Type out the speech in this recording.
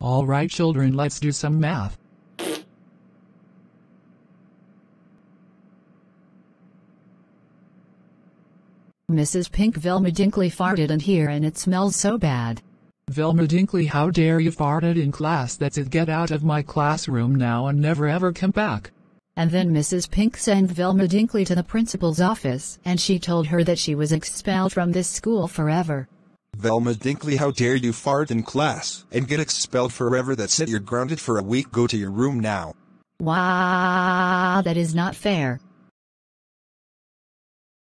Alright children, let's do some math. Mrs. Pink, Velma Dinkley farted in here and it smells so bad. Velma Dinkley, how dare you farted in class? That's it, get out of my classroom now and never ever come back. And then Mrs. Pink sent Velma Dinkley to the principal's office and she told her that she was expelled from this school forever. Velma Dinkley, how dare you fart in class and get expelled forever? That's it, you're grounded for a week. Go to your room now. Wow, that is not fair.